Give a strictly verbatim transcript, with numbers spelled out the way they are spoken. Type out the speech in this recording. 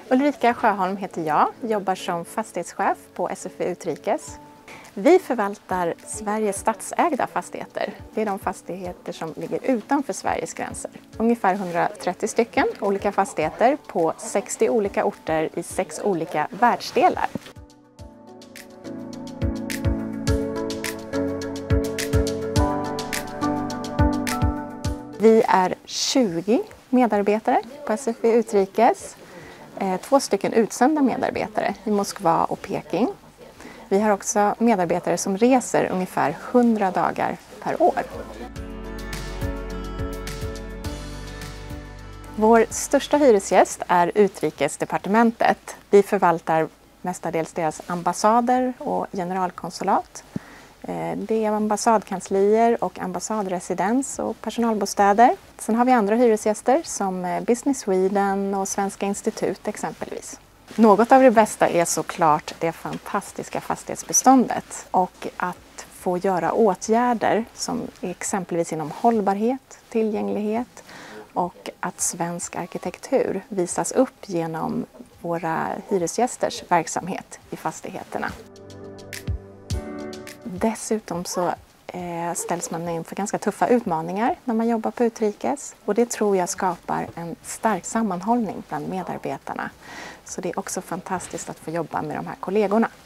Ulrika Sjöholm heter jag, jobbar som fastighetschef på S F V Utrikes. Vi förvaltar Sveriges statsägda fastigheter. Det är de fastigheter som ligger utanför Sveriges gränser. Ungefär hundratrettio stycken olika fastigheter på sextio olika orter i sex olika världsdelar. Vi är tjugo medarbetare på S F V Utrikes. Två stycken utsända medarbetare i Moskva och Peking. Vi har också medarbetare som reser ungefär hundra dagar per år. Vår största hyresgäst är Utrikesdepartementet. Vi förvaltar mestadels deras ambassader och generalkonsulat. Det är ambassadkanslier och ambassadresidens och personalbostäder. Sen har vi andra hyresgäster som Business Sweden och Svenska institut exempelvis. Något av det bästa är såklart det fantastiska fastighetsbeståndet och att få göra åtgärder som exempelvis inom hållbarhet, tillgänglighet och att svensk arkitektur visas upp genom våra hyresgästers verksamhet i fastigheterna. Dessutom så eh, ställs man inför ganska tuffa utmaningar när man jobbar på Utrikes och det tror jag skapar en stark sammanhållning bland medarbetarna. Så det är också fantastiskt att få jobba med de här kollegorna.